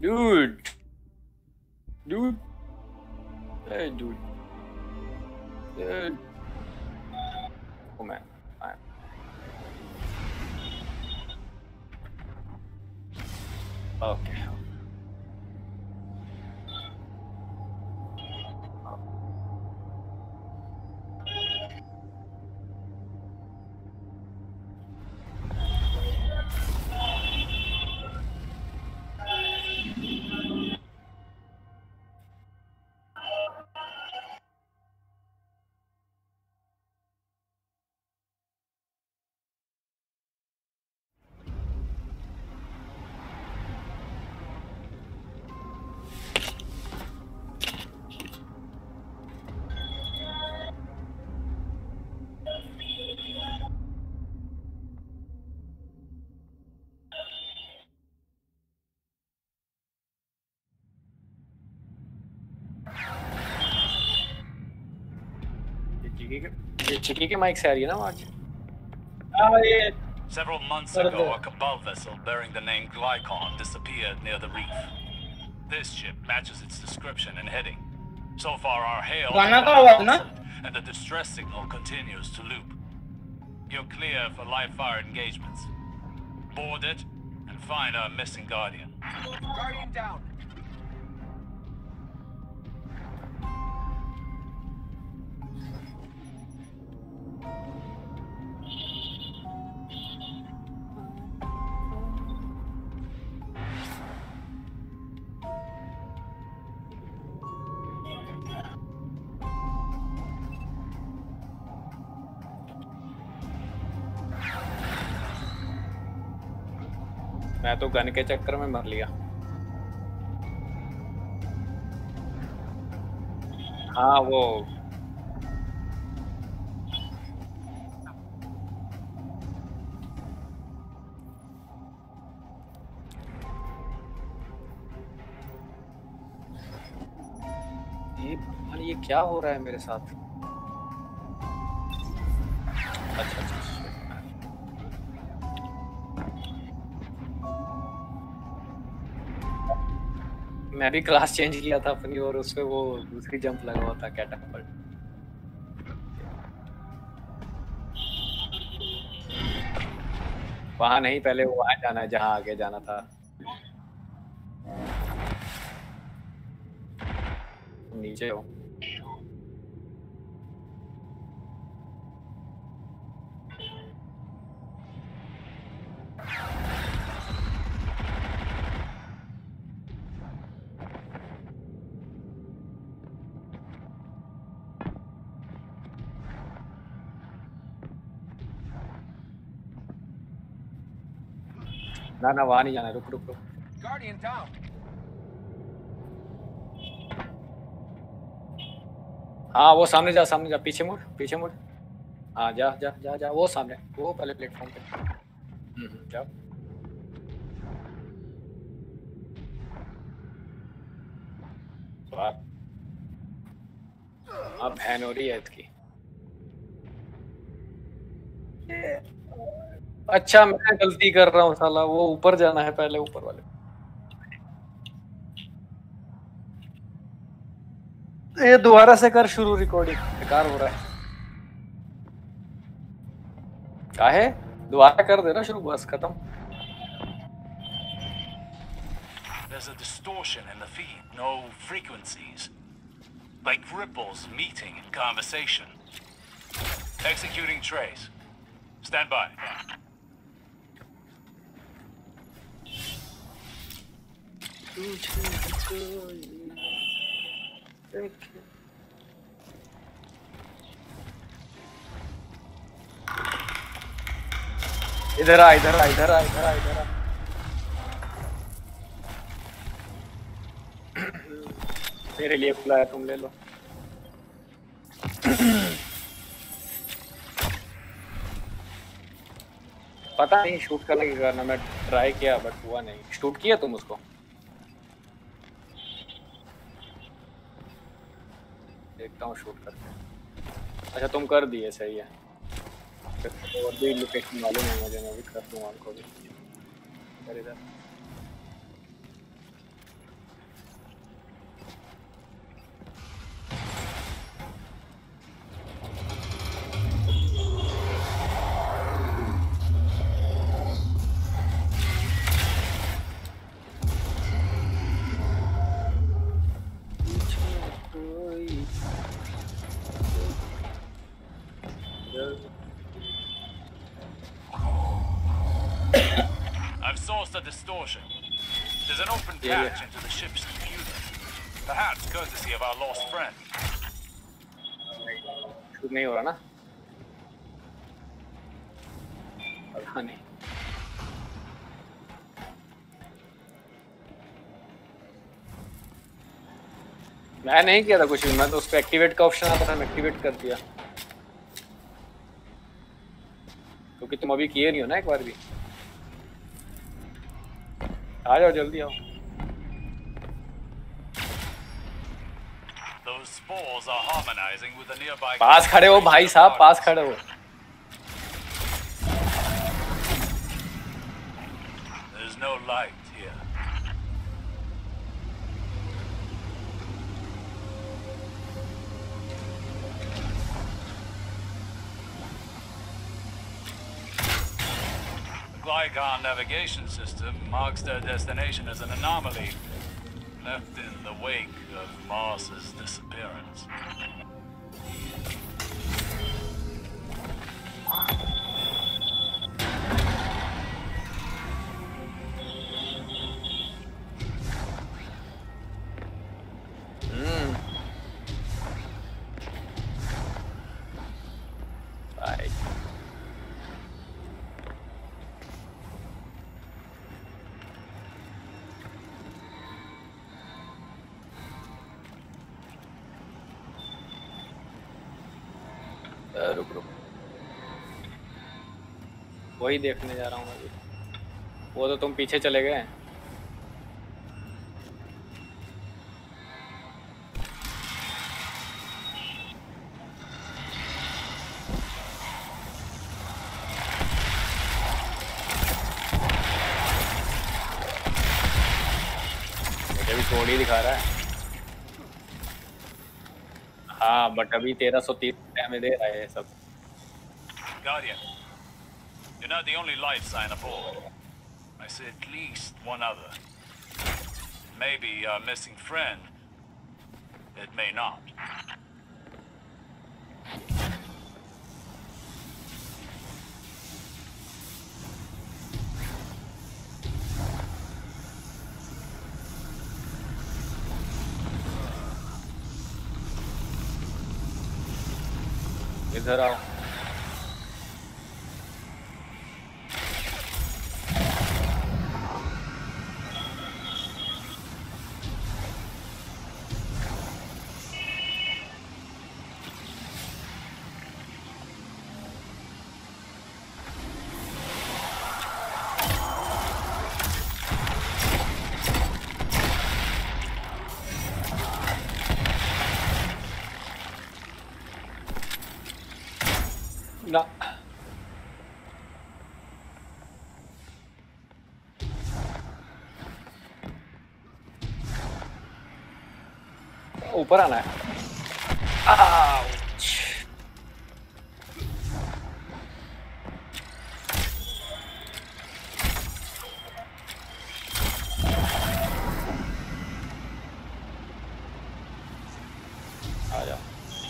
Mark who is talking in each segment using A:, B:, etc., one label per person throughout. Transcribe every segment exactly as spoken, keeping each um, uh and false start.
A: Dude. Dude. Hey, dude. Dude. Oh man. I'm... Okay. चिकी के mic से आ रही है ना आवाज?
B: हाँ ये
C: Several months ago, a Cabal vessel bearing the name Glycon disappeared near the reef. This ship matches its description and heading. So far, our hail
B: गाना का आवाज ना?
C: and the distress signal continues to loop. You're clear for live fire engagements. Board it and find our missing Guardian.
D: Guardian down.
A: मैं तो gun के चक्कर में मर लिया। हाँ वो ये ये क्या हो रहा है मेरे साथ? अच्छा अच्छा मैं भी क्लास चेंज किया था अपनी और उसपे वो दूसरी जंप लगा हुआ था कैटअपल्ट। वहां नहीं, पहले वो वहां जाना है जहां आगे जाना था। नीचे हो। ना ना वहां नहीं जाना, रुक रुक रुक।
D: Guardian down.
A: हाँ वो सामने जा, सामने जा, पीछे मुड़, पीछे मुड़। हाँ जा जा जा जा, वो सामने, वो पहले प्लेटफॉर्म पे। हम्म जाओ। अब बहन हो रही है इसकी। अच्छा मैं गलती कर रहा हूँ साला, वो ऊपर जाना है पहले, ऊपर वाले। ये दोबारा से कर शुरू, रिकॉर्डिंग बेकार हो रहा है। काहे? दोबारा कर देना शुरू, बस खत्म।
C: There's a distortion in the feed, no frequencies. Like ripples meeting in conversation. Executing trace. Stand by.
A: इधर आ, इधर आ, इधर आ, इधर आ, इधर आ। मेरे लिए खुला है, तुम ले लो। पता नहीं शूट करने की करना, मैं ट्राई किया बट हुआ नहीं। शूट किया तुम उसको? देखता हूँ शूट करके। अच्छा तुम कर दिए, सही है। और भी लोकेशन मालूम है मुझे, मैं भी कर दूंगा उनको भी। इधर इधर
C: a distortion. There's an open
A: Yeah, yeah.
C: catch into the ship's computer. Perhaps courtesy of our lost friend.
A: Shoot नहीं हो रहा ना? पता नहीं। मैं नहीं किया था कुछ भी, मैं तो उसको एक्टिवेट का ऑप्शन आता था, मैं एक्टिवेट कर दिया। क्योंकि तुम अभी किए नहीं हो ना एक बार भी। आ जाओ जल्दी आओ।
C: Those spores are harmonizing with the nearby.
A: पास खड़े हो भाई साहब, पास खड़े हो।
C: There's no light here. The Glycon navigation system marks their destination as an anomaly, left in the wake of Mars's disappearance.
A: Hmm. Bye. रुक रुक, वही देखने जा रहा हूँ मैं भी। वो तो तुम पीछे चले गए। मुझे भी थोड़ी दिखा रहा है। हाँ बट अभी तेरह सौ तीस में दे रहा है ये सब।
C: Guardian, you're not the only life sign aboard. I see at least one other. Maybe our missing friend. It may not.
A: इधर आओ। ना ऊपर आना है। आउच। आ जा।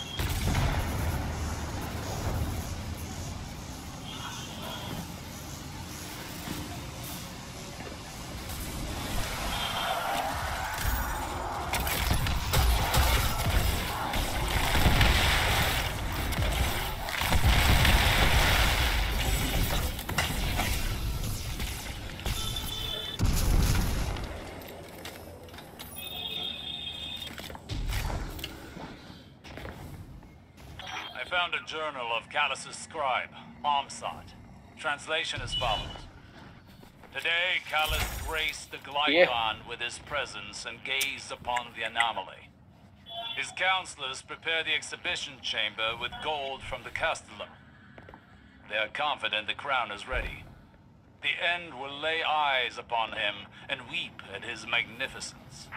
C: I found a journal of Callus's scribe, Armsot. Translation as follows. Today, Callus graced the Glycon with his presence and gazed upon the anomaly. His counselors prepare the exhibition chamber with gold from the Castellum. They are confident the crown is ready. The end will lay eyes upon him and weep at his magnificence.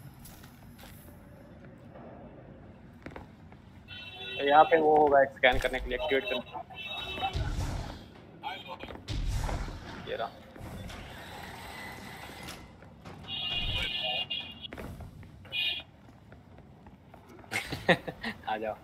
A: यहाँ पे वो होगा scan करने के लिए, activate करना। ये रहा। आ जाओ।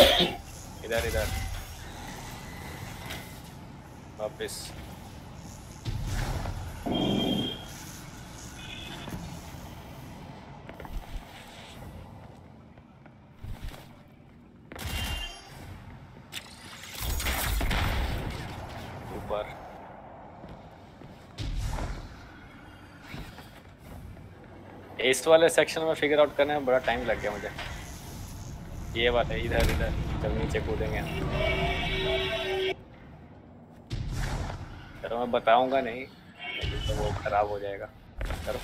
A: इधर इधर वापस। ऊपर इस वाले सेक्शन में फिगर आउट करने में बड़ा टाइम लग गया मुझे। ये बात है, इधर इधर जब नीचे कूदेंगे। चलो मैं बताऊंगा नहीं तो वो खराब हो जाएगा। करो।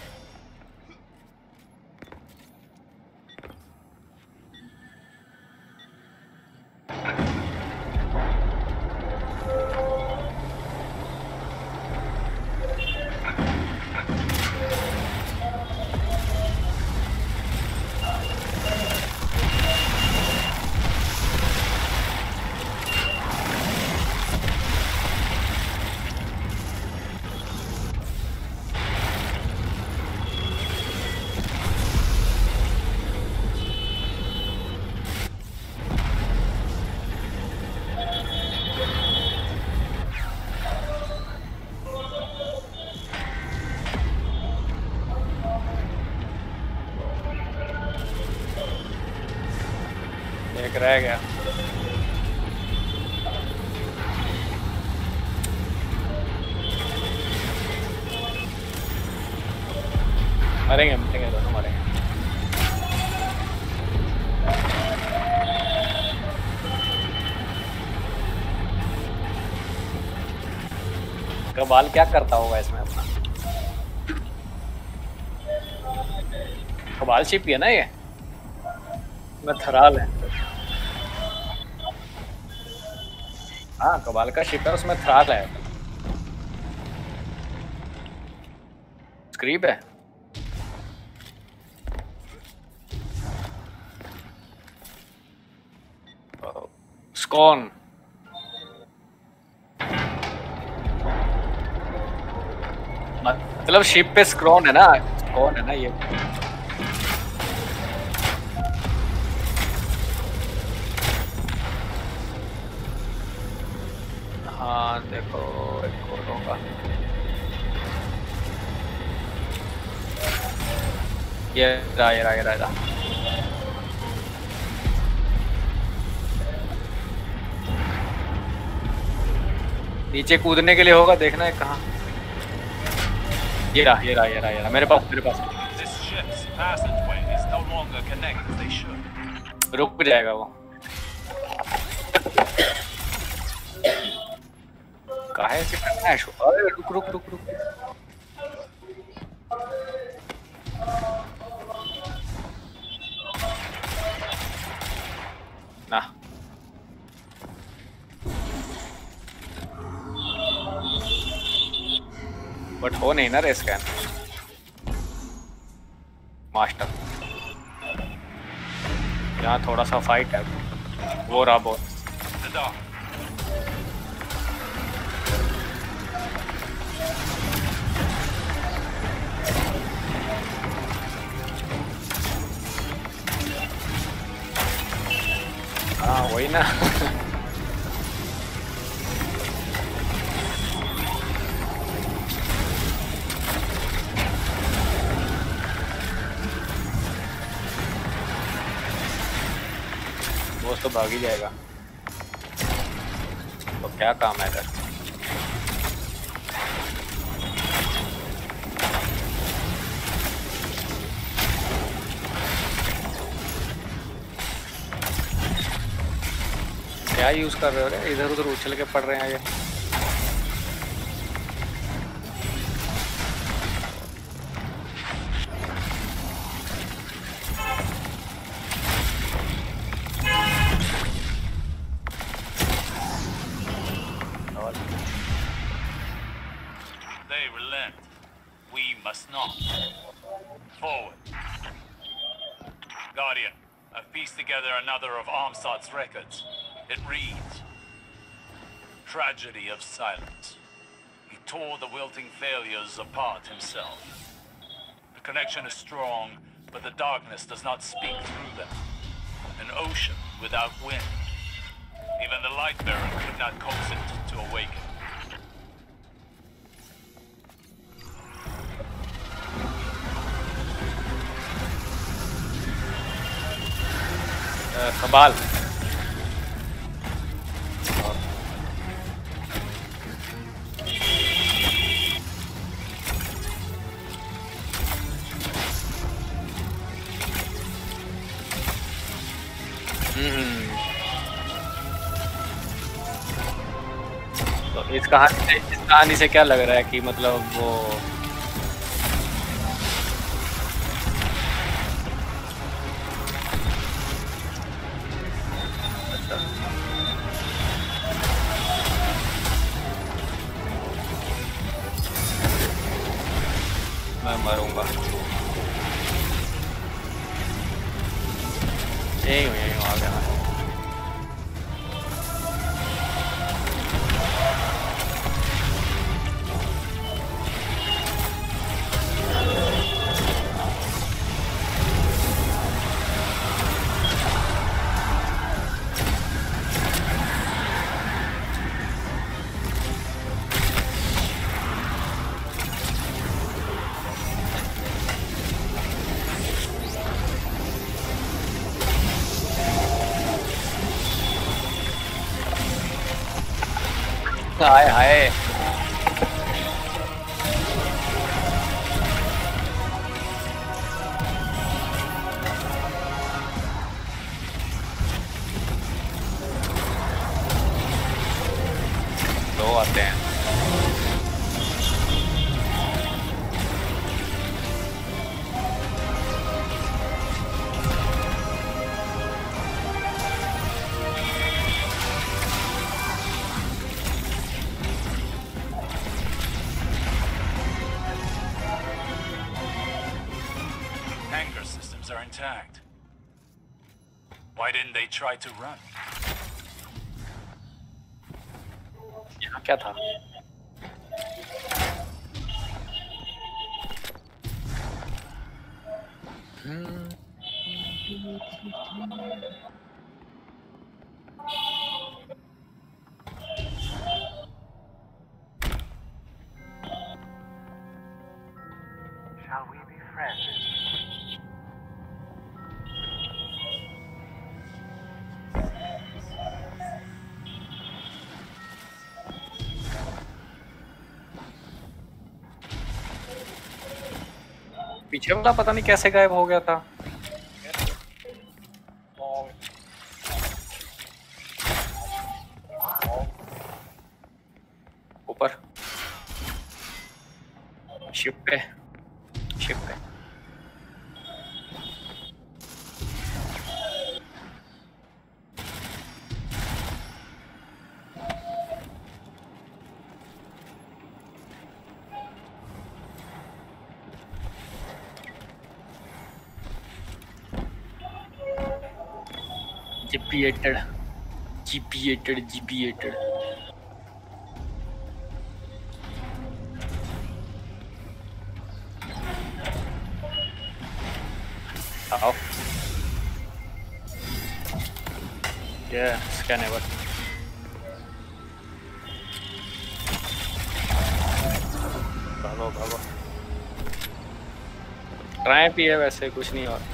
A: एक रह गया। मरेंगे मरेंगे दोनों मरेंगे। कबाल क्या करता होगा इसमें अपना? कबाल शिप ही है ना ये? मैं थराल है। हाँ कबाल का शिप है, उसमें थ्राल है। स्क्रीप है। स्कॉन मतलब शिप पे स्क्रॉन है ना, स्कॉन है ना ये। हाँ देखो एक और होगा। ये रहा ये रहा ये रहा। नीचे कूदने के लिए होगा, देखना है कहाँ। ये रहा ये रहा ये रहा ये रहा मेरे पास मेरे पास। रुक जाएगा वो। काहे से करना है शो? अरे रुक रुक रुक रुक। ना बट हो नहीं ना रे स्कैन मास्टर। यहाँ थोड़ा सा फाइट है। वो रहा बहुत। हाँ वही ना। वो तो भाग ही जाएगा। तो क्या काम है इधर? क्या यूज कर रहे हो रे? इधर उधर उछल के पड़ रहे हैं ये।
C: They relent. We must not. Forward. Guardian, I've pieced together another of Armstad's records. It reads, Tragedy of Silence. He tore the wilting failures apart himself. The connection is strong, but the darkness does not speak through them. An ocean without wind, Even the light bearer could not coax it to awaken.
A: संभाल। तो इस कहानी से इस कहानी से क्या लग रहा है कि मतलब वो मैं मरूंगा। यही हूँ यही हूँ आ गया। हाय हाय दो आते हैं।
C: Hangar systems are intact. Why didn't they try to run?
A: यहाँ क्या था?
D: Shall we be friends?
A: पीछे वाला पता नहीं कैसे गायब हो गया था। ऊपर शिप पे शिप पे जीपीएटेड जीपीएटेड जीपीएटेड आओ ये स्कैन है बस। भागो भागो ट्राई भी है वैसे कुछ नहीं और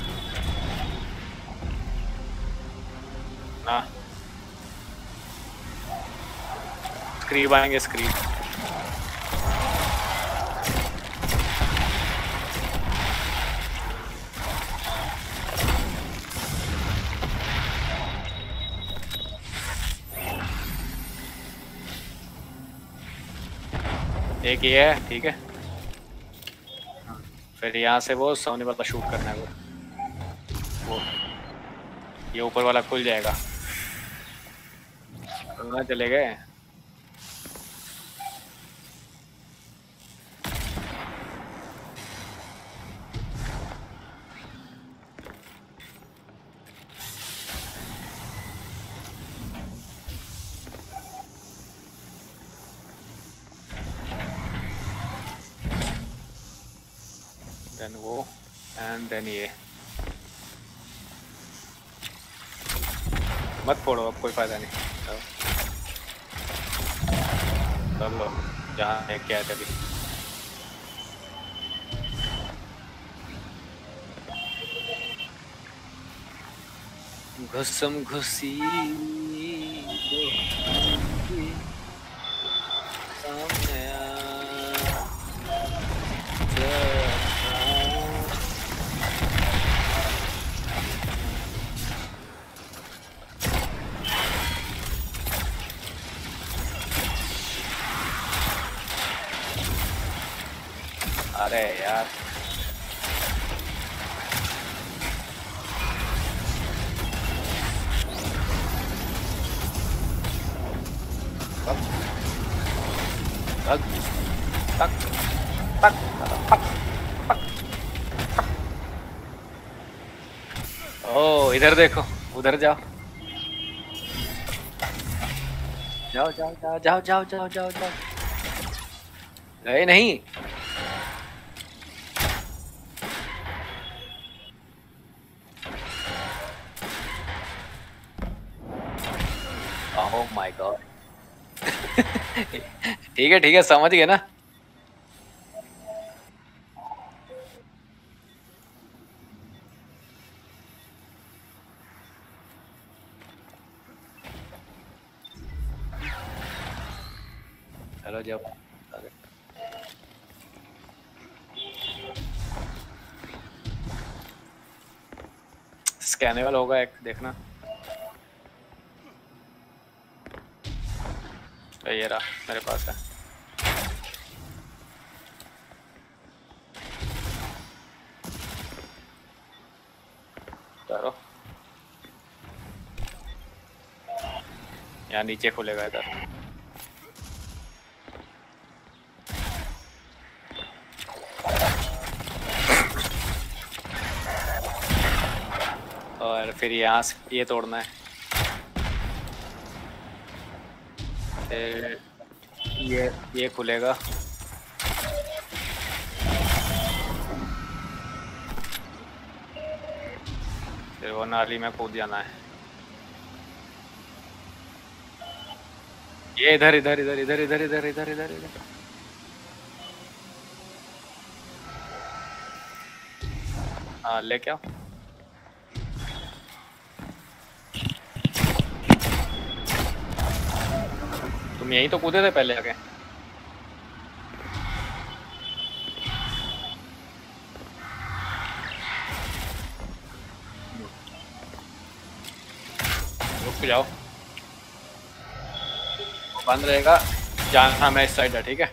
A: ना स्क्रीब आएंगे स्क्रीब एक ही है ठीक है। फिर यहाँ से वो सामने वाला शूट करना है वो वो ये ऊपर वाला खुल जाएगा। कहाँ चले गए? देन वो एंड देन ये मत फोड़ो अब कोई फायदा नहीं। चलो जहाँ है क्या है अभी। घुसम घुसी सामने अरे यार तक तक तक ओ इधर देखो उधर जाओ जाओ जाओ जाओ जाओ जाओ जाओ जाओ जाओ गए नहीं। ओह माय गॉड ठीक है ठीक है समझ गए ना। चलो जब स्कैनेबल होगा एक देखना। ये रहा मेरे पास है। चलो यहाँ नीचे खुलेगा इधर। और फिर यहाँ से ये तोड़ना है। फिर ये ये खुलेगा। फिर वो नाली में कूद जाना है। ये इधर इधर इधर इधर इधर इधर इधर इधर इधर हाँ लेके आओ। तुम यहीं तो कूदे थे पहले आके। रुक जाओ बंद रहेगा। जाना मैं इस साइड है ठीक है।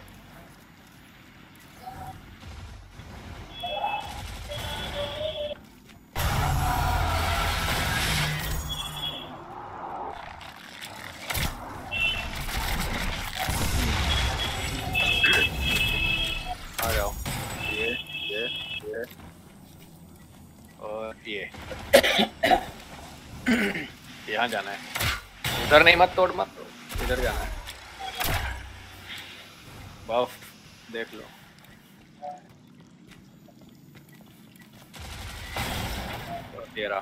A: आ जाओ ये ये ये और ये यहाँ जाना है। उधर नहीं मत तोड़ मत तोड़ इधर जाना है। बफ देख लो। तेरा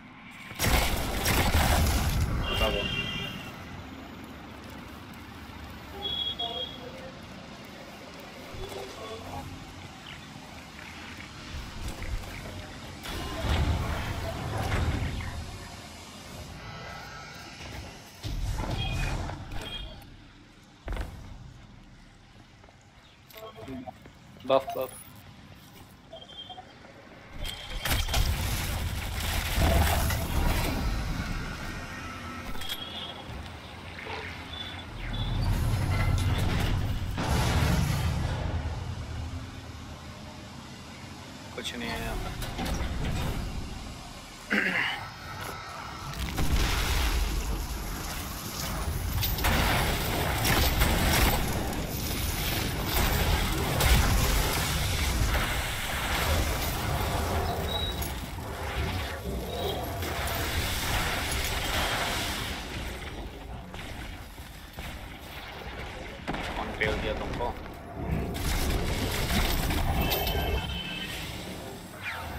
A: बफ बफ कुछ नहीं है यहाँ पर। कौन फेल दिया तुमको?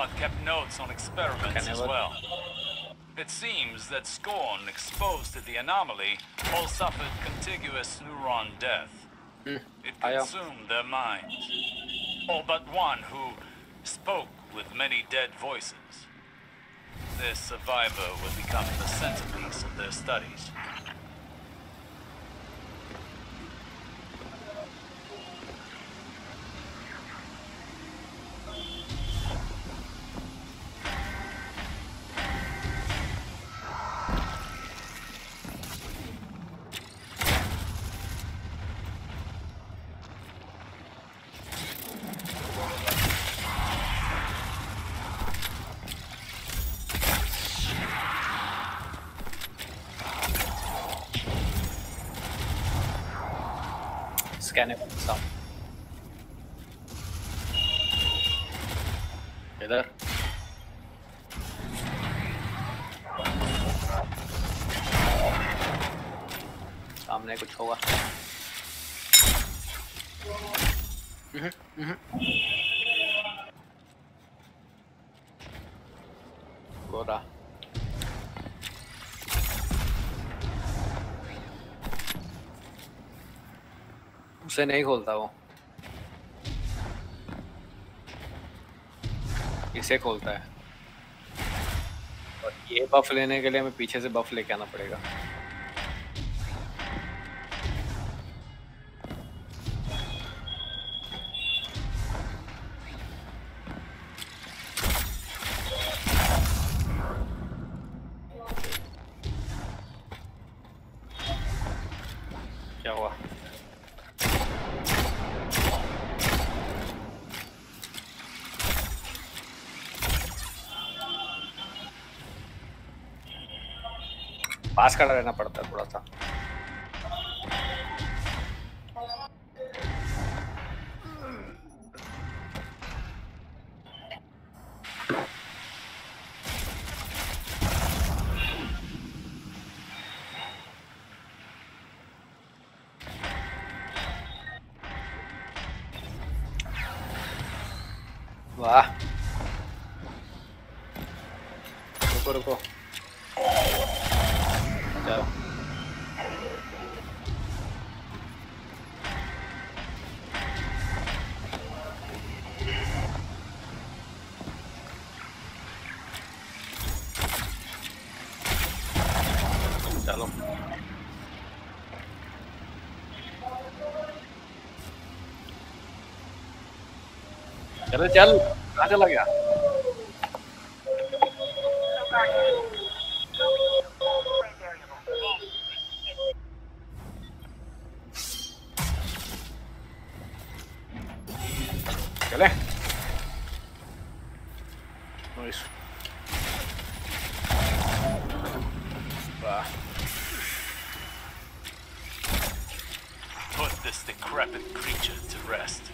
C: Squad kept notes on experiments
A: Okay,
C: as
A: never-
C: well. It seems that Scorn, exposed to the anomaly, all suffered contiguous neuron death. It
A: I am.
C: consumed their minds. All but one who spoke with many dead voices. This survivor will become the centerpiece of their studies.
A: Scannable sound इधर सामने कुछ होगा। हम्म, हम्म। गोरा उसे नहीं खोलता वो, इसे खोलता है। और ये बफ लेने के लिए हमें पीछे से बफ लेके आना पड़ेगा। क्या हुआ? पास खड़ा रहना पड़ता है थोड़ा सा। वाह, रुको रुको, चलो चलो चलो चल, कहाँ चला गया? चले Nice. वाह,
C: Put this decrepit creature to rest.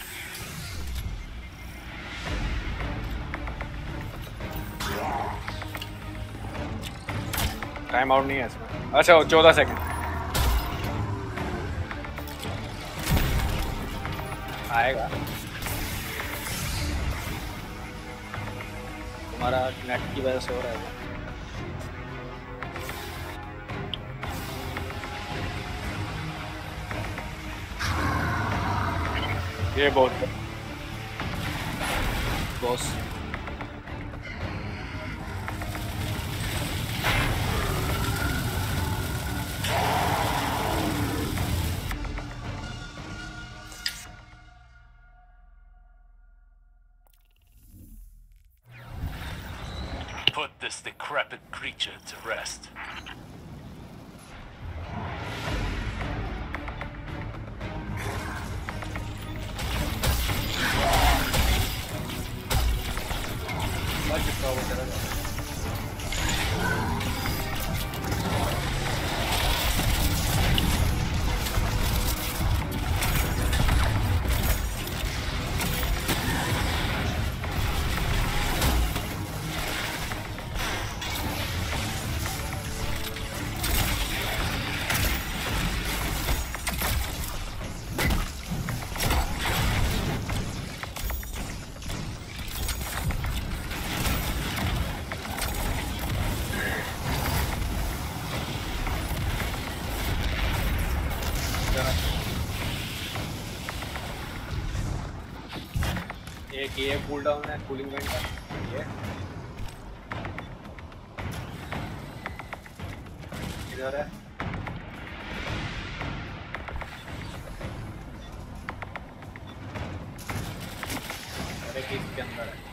A: Time out नहीं है इसमें। अच्छा, चौदह सेकंड आएगा। तुम्हारा नेट की वजह से हो रहा है। ये बहुत boss
C: Put this decrepit creature to rest.
A: ये कूल डाउन है, कूलिंग वेंट है ये इधर है। अरे किसके अंदर है?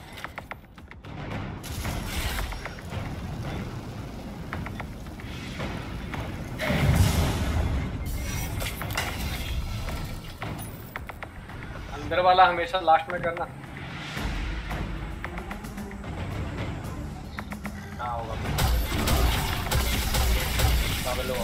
A: अंदर वाला हमेशा लास्ट में करना। हाँ होगा लो।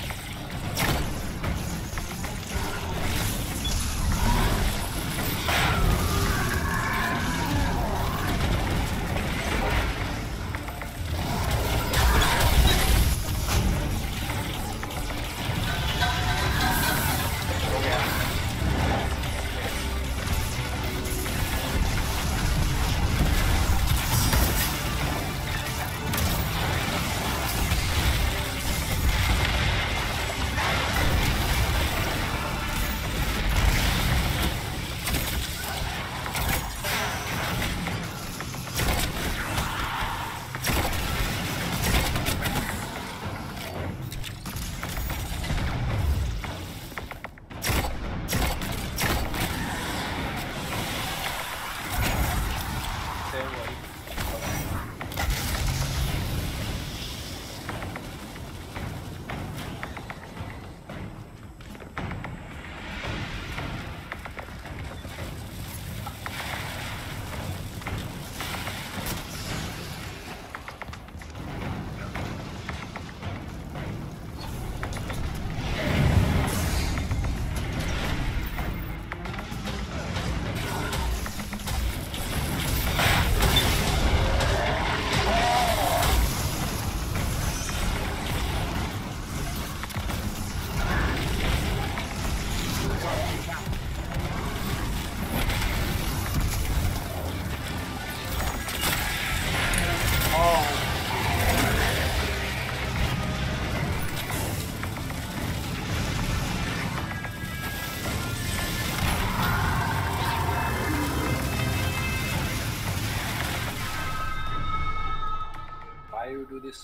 A: You do this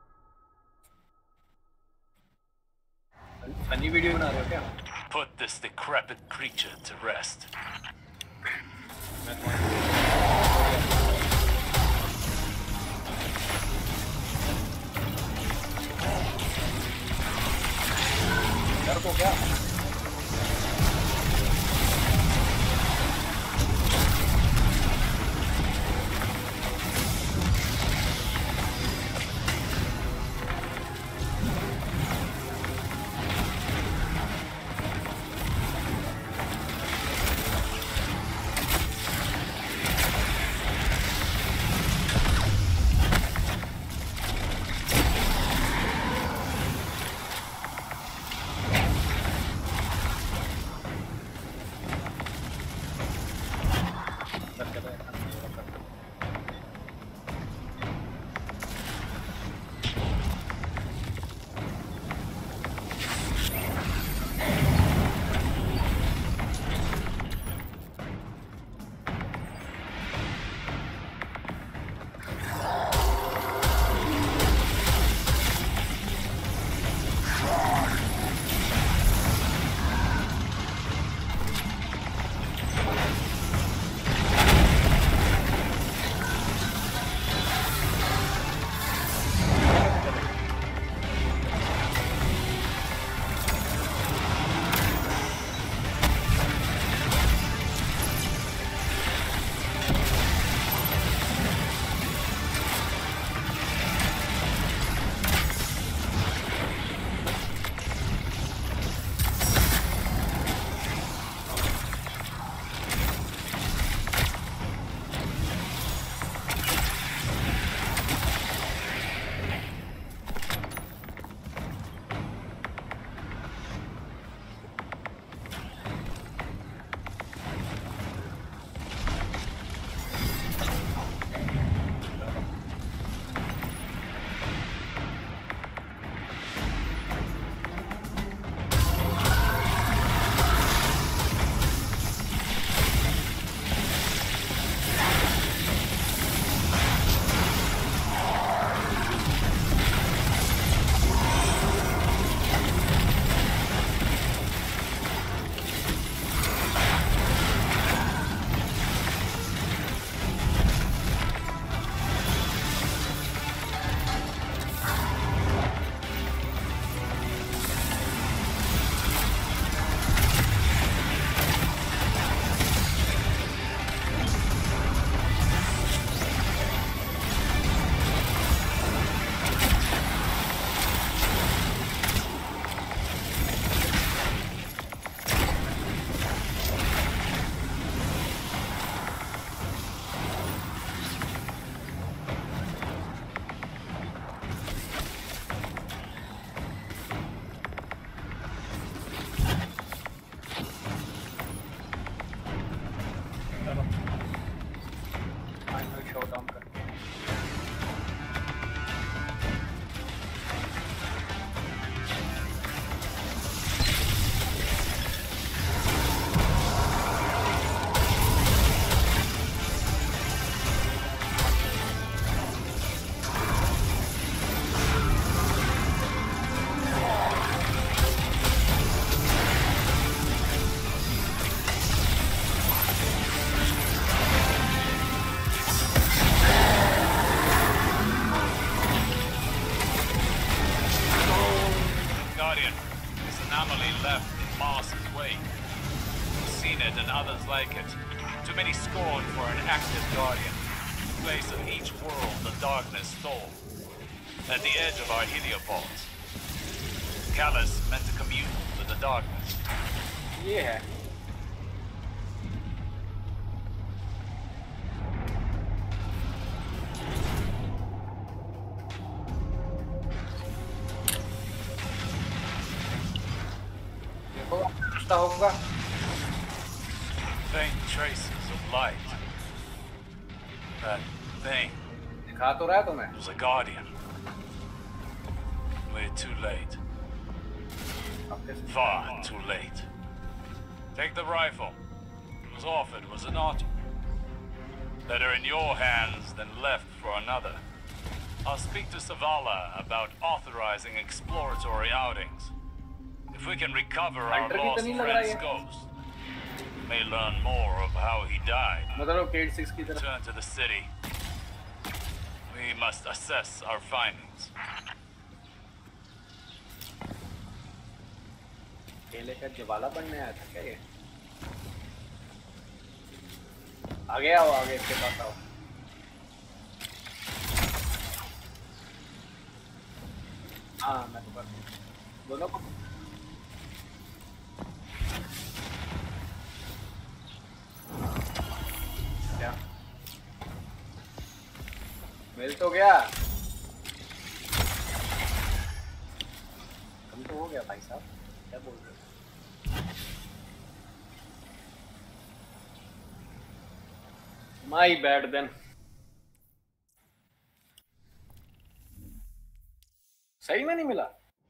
A: funny video बना रहे हो क्या?
C: Put this decrepit creature to rest.
A: डर को क्या?
C: seemingly left in Mars's wake. We've seen it and others like it. Too many scorn for an active guardian. In place of each world the darkness stole. At the edge of our heliopauls. Callus meant to commune with the darkness.
A: ये है देखो रास्ता होगा
C: Faint traces of light. That thing
A: दिखा तो रहा है तुम्हें
C: was a guardian. We're too late.
A: अब कैसे
C: Far too late. Take the rifle. It was offered, was it not? Better in your hands than left for another. I'll speak to Savala about authorizing exploratory outings. If we can recover our
A: Hunter की तो
C: lost
A: नहीं लग रहा
C: friend's
A: है।
C: ghost, we may learn more of how he died.
A: मतलब केड six की तरफ
C: Return to the city. We must assess our findings.
A: केले का जवाला बनने आया था क्या ये आगे आओ आगे इसके पास आओ हाँ मैं तो कर दोनों को क्या मिल तो गया कम तो हो गया भाई साहब क्या बोल रहे हो My bad then. सही में नहीं मिला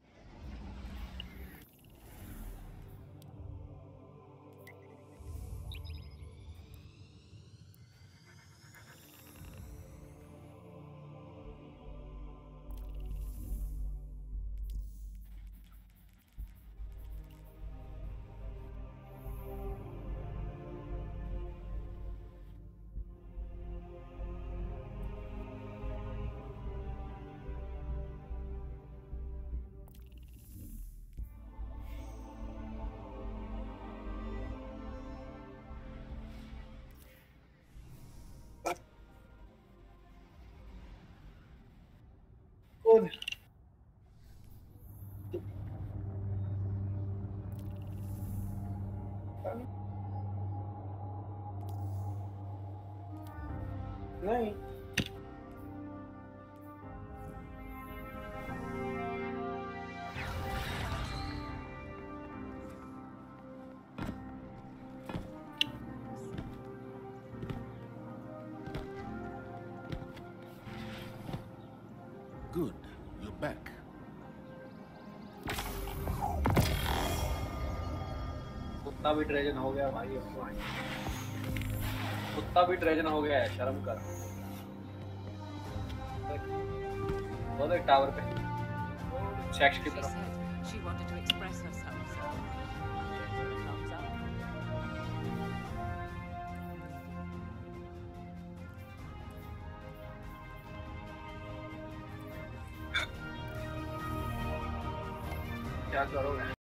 A: कौन नहीं
E: Good. You're back.
A: कुत्ता भी ट्रेजन हो गया भाई अब तो कुत्ता भी ट्रेजन हो गया है शर्म कर वो देख टावर पे सेक्स की
F: She
A: तरफ
F: said she wanted to express herself, so I gave her a thumbs up.
A: क्या करोगे